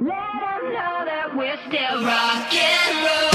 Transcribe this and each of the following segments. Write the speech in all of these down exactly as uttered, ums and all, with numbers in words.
know that we're still rock and roll.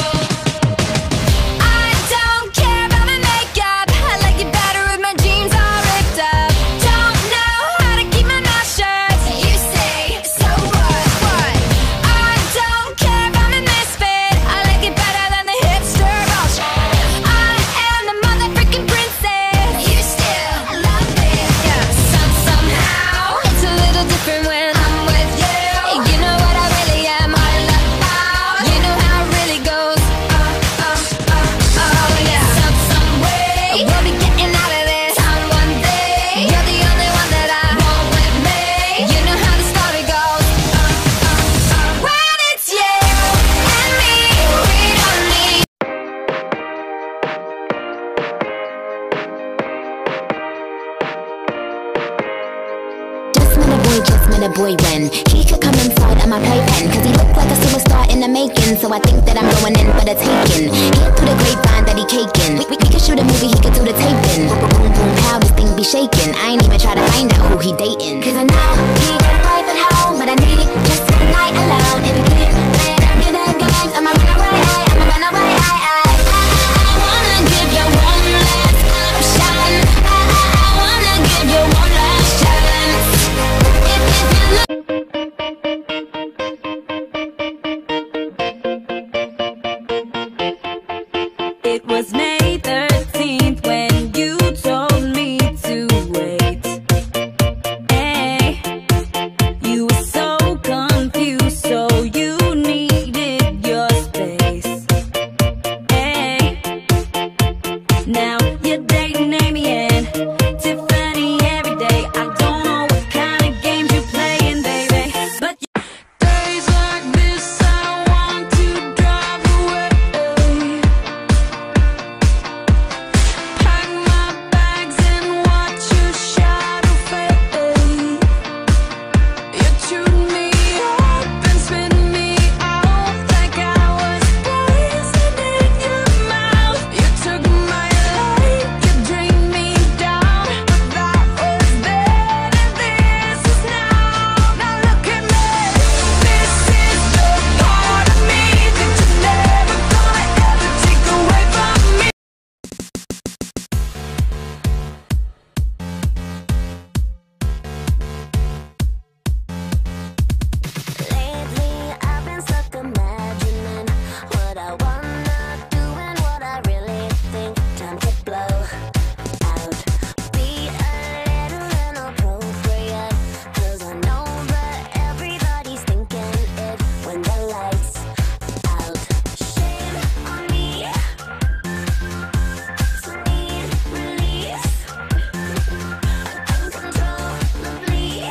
A boy when he could come inside of my playpen, cause he looked like a superstar in the making. So I think that I'm going in for the taking. Hear through the grapevine that he caking. We, we, we could shoot a movie, he could do the taping. Boom boom pow, this thing be shaking. I ain't even try to find out who he dating, cause I know he got a private home, but I need it just one night alone. If you get lit up in the games, I'ma run away, I'ma run away, I, I, I, I wanna give you one last option. I, I, I wanna give you one last chance. It was May thirteenth when you told me to wait. Hey, you were so confused, so you needed your space. Hey, now you're dating Amy and Tiffany every day. I don't know what kind of games you're playing, baby, but you days like this I want to drive away. Pack my bags and watch your shadow fade. You chewed me up and spit me out like I was poison in your mouth. You took my life, you drained me down, but that was then and this is now. Now look at me, this is the part of me that you're never gonna ever take away from me. Lately, I've been stuck imagining what I wanna do and what I really think. Time to blow out. Be a little inappropriate, cause I know that everybody's thinking it when the lights out. Shame on me, so need release, uncontrollably.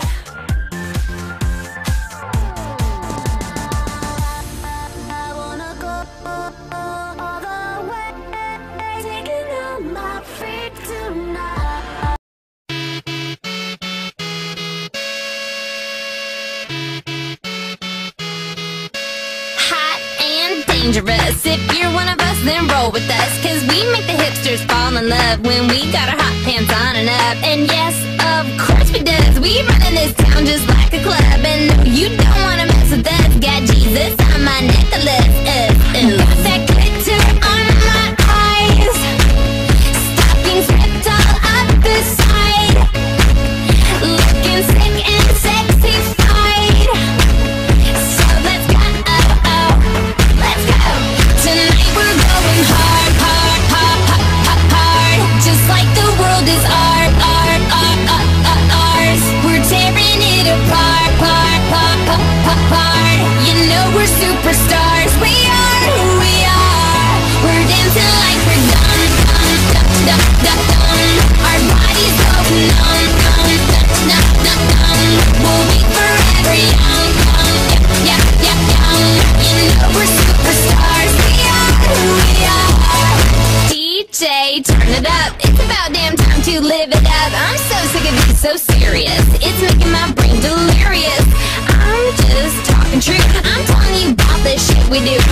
I wanna go all the way, taking out my freak tonight. Hot and dangerous. If you're one of us, then roll with us, cause we make the hipsters fall in love when we got our hot pants on and up. And yes, of course we does. We run in this town just like a club, and no, you don't wanna mess with us. Got Jesus on my necklace. Uh, uh. Got that glitter on my eyes, stockings ripped all up the side, looking sick and sexified. So let's go, oh, oh, let's go. Tonight we're going hard, hard, hard, hard, hard, hard. Just like the world is art, art, art, art, art, ours. We're tearing it apart, part, part, part, part, part. You know we're superstars. We are who we are. We're dancing like we're dumb, dumb, dumb, dumb, dumb, dumb. Our bodies go numb, numb, dumb, dumb, dumb, dumb. We'll be forever young, young, yeah, yeah, yeah, young. You know we're superstars. We are who we are. D J, turn it up. It's about damn time to live it up. I'm so sick of you, so serious. It's making my brain delirious. I'm just talking true. I'm telling you about the shit we do.